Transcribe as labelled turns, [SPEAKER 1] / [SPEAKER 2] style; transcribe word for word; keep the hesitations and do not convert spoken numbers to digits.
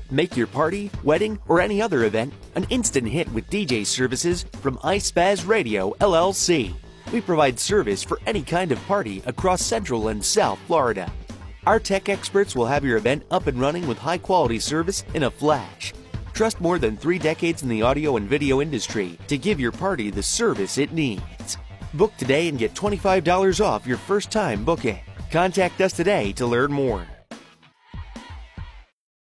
[SPEAKER 1] Make your party, wedding, or any other event an instant hit with D J services from Ispaz Radio, L L C. We provide service for any kind of party across Central and South Florida. Our tech experts will have your event up and running with high-quality service in a flash. Trust more than three decades in the audio and video industry to give your party the service it needs. Book today and get twenty-five dollars off your first time booking. Contact us today to learn more.